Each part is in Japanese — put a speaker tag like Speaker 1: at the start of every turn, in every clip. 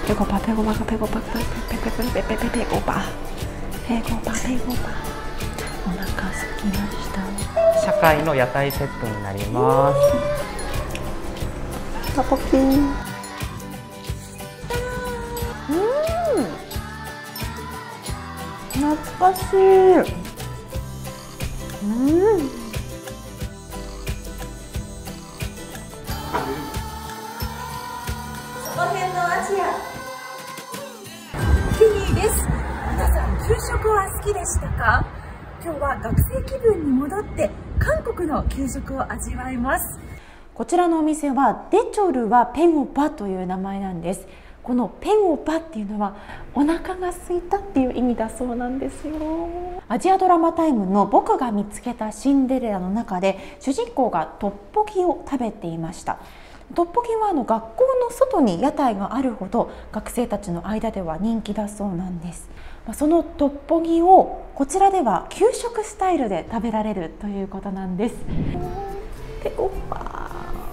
Speaker 1: ペコパペコパペコパペペペペペペペペコパペコパペコパ。お腹すきました。
Speaker 2: 社会の屋台セットになります。
Speaker 1: タコピー。懐かしい。
Speaker 3: その辺のアジア。ケニーです。皆さん、給食は好きでしたか？今日は学生気分に戻って韓国の給食を味わいます。
Speaker 1: こちらのお店はデチョルはペンオパという名前なんです。このペンオパっていうのはお腹が空いたっていう意味だそうなんですよ。アジアドラマタイムの僕が見つけたシンデレラの中で主人公がトッポギを食べていました。トッポギは学校の外に屋台があるほど学生たちの間では人気だそうなんです。そのトッポギをこちらでは給食スタイルで食べられるということなんです。ペコパ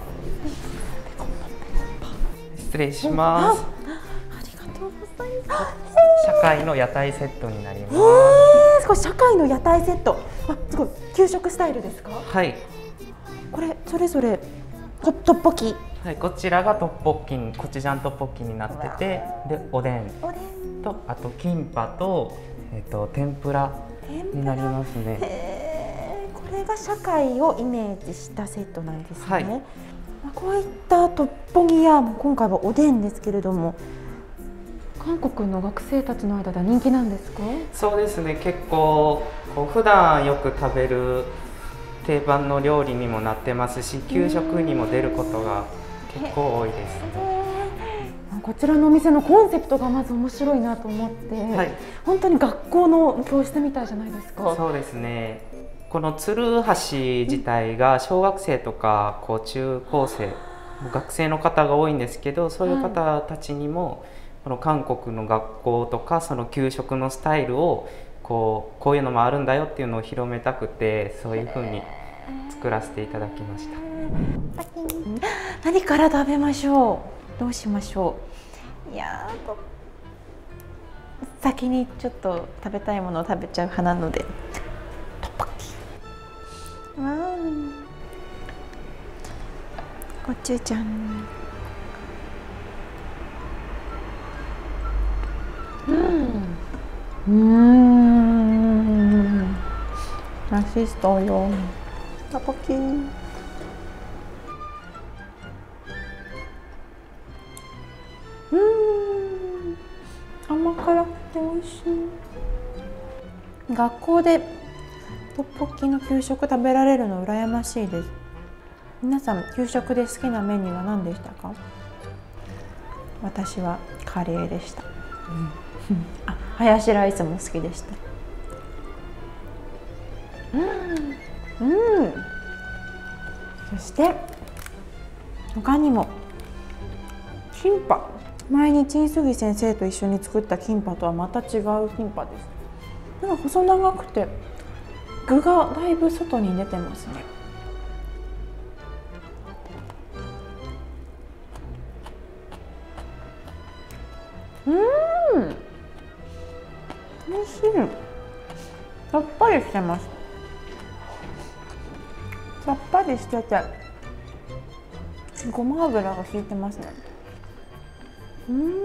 Speaker 2: 失礼します。
Speaker 1: ありがとうございます。
Speaker 2: 社会の屋台セットになります。
Speaker 1: すごい、社会の屋台セット。すごい給食スタイルですか？
Speaker 2: はい。
Speaker 1: これそれぞれトッポギ。
Speaker 2: はい、こちらがトッポッキ、コチュジャントッポッキになってて、でおでんとあとキンパと天ぷらになりますね。
Speaker 1: これが社会をイメージしたセットなんですね。
Speaker 2: はい。
Speaker 1: こういったトッポギや今回はおでんですけれども、韓国の学生たちの間では人気なんですか？
Speaker 2: そうですね、結構普段よく食べる定番の料理にもなってますし、給食にも出ることが結構多いです。
Speaker 1: こちらのお店のコンセプトがまず面白いなと思って、はい、本当に学校の教室みたいじゃないですか。
Speaker 2: そうですね。この鶴橋自体が小学生とか中高生、学生の方が多いんですけど、そういう方たちにもこの韓国の学校とかその給食のスタイルをこういうのもあるんだよっていうのを広めたくて、そういう風に作らせていただきました。
Speaker 1: 何から食べましょう？どうしましょう？いや先にちょっと食べたいものを食べちゃう派なので。コチュジャン。ラシストよ。タポキ。甘辛くて美味しい。学校でトッポッキの給食食べられるの羨ましいです。皆さん給食で好きなメニューは何でしたか？私はカレーでした。ハヤシライスも好きでした。そして他にもキンパ。前に陳杉先生と一緒に作ったキンパとはまた違うキンパです。なんか細長くて具がだいぶ外に出てますね。美味しい。さっぱりしてます。さっぱりしててごま油が効いてますね。美味しい。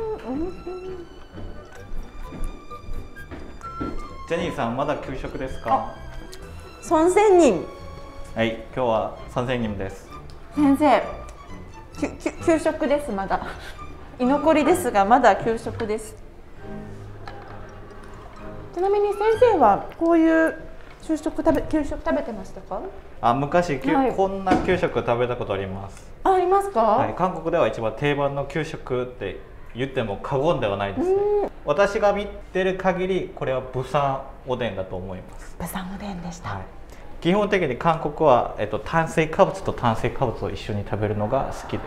Speaker 4: ジェニーさん、まだ給食ですか？
Speaker 1: 3千人。
Speaker 4: はい、今日は3千人です。
Speaker 1: 先生、給食です。まだ居残りですが、まだ給食です。ちなみに先生はこういう給食食べてましたか？
Speaker 4: 昔、こんな給食食べたことあります。
Speaker 1: ありますか？
Speaker 4: はい、韓国では一番定番の給食って言っても過言ではないですね。私が見てる限り、これはブサンおでんだと思います。
Speaker 1: ブサンおでんでした。
Speaker 4: 基本的に韓国は、炭水化物と炭水化物を一緒に食べるのが好きです。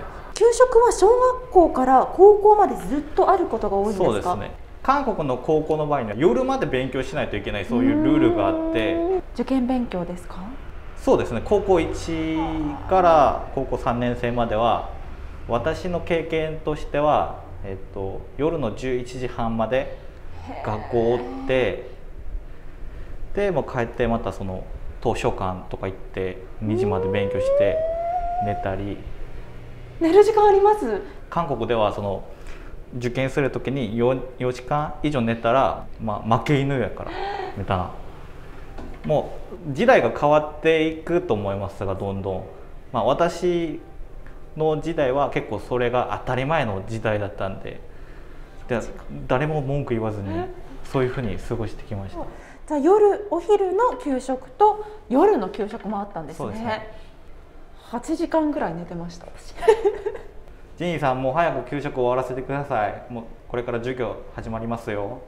Speaker 1: 給食は小学校から高校までずっとあることが多いんですか？
Speaker 4: そうですね。韓国の高校の場合には夜まで勉強しないといけない、そういうルールがあって。
Speaker 1: 受験勉強ですか？
Speaker 4: そうですね。高校1から高校3年生までは、私の経験としては夜の11時半まで学校を追って、でもう帰ってまたその図書館とか行って2時まで勉強して寝たり。
Speaker 1: 寝る時間あります？
Speaker 4: 韓国ではその受験する時に 4時間以上寝たら、負け犬やからみたいな。もう時代が変わっていくと思いますが、どんどん、私の時代は結構それが当たり前の時代だったんで、誰も文句言わずにそういうふうに過ごしてきました。
Speaker 1: じゃあお昼の給食と夜の給食もあったんですね。そうですね。8時間ぐらい寝てました私。
Speaker 4: ジニーさん、もう早く給食終わらせてください。もうこれから授業始まりますよ。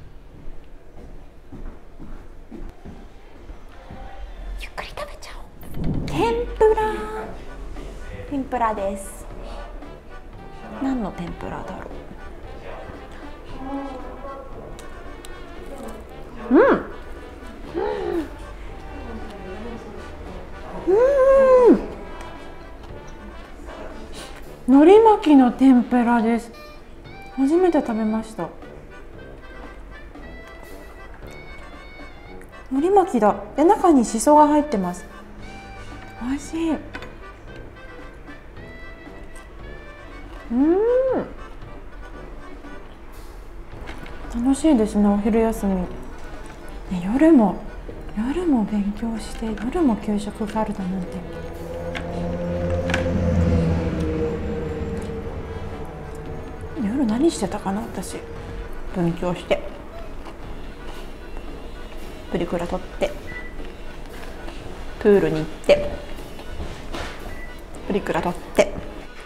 Speaker 1: ゆっくり食べちゃおう。天ぷらです。何の天ぷらだろう。海苔巻きの天ぷらです。初めて食べました。海苔巻きだ。で、中にしそが入ってます。美味しい。楽しいですね、お昼休み。夜も勉強して、夜も給食があるだなんて。夜何してたかな、私。勉強してプリクラ撮って、プールに行って、プリクラ撮って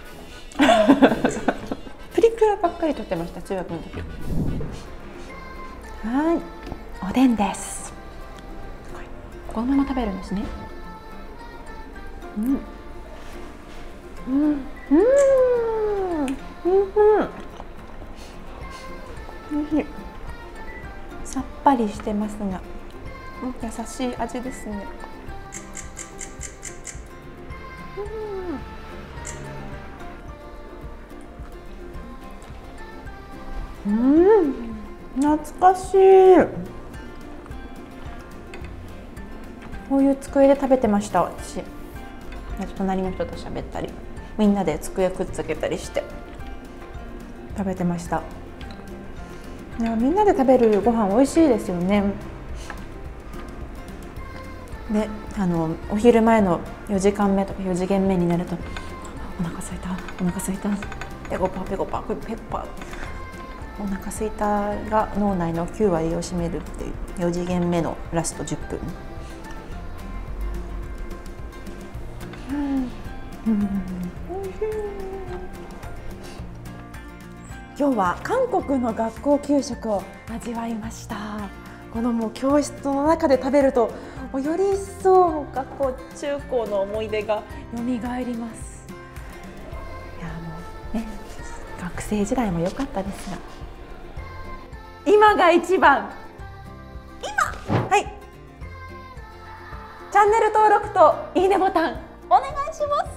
Speaker 1: プリクラばっかり撮ってました、中学の時。はい、おでんです。このまま食べるんですね。おいしい。さっぱりしてますが、優しい味ですね。懐かしい。こういう机で食べてました、私。隣の人と喋ったり、みんなで机くっつけたりして食べてました。いや、みんなで食べるご飯美味しいですよね。で、お昼前の4時間目とか4次元目になると、お腹空いた、お腹空いた、ペコパペコパペッパ、お腹空いたが脳内の9割を占めるっていう4次元目のラスト10分。今日は韓国の学校給食を味わいました。このもう教室の中で食べると、より一層学校中高の思い出が蘇ります。いや、もうね、学生時代も良かったですが、今が一番。はい、チャンネル登録といいねボタンお願いします。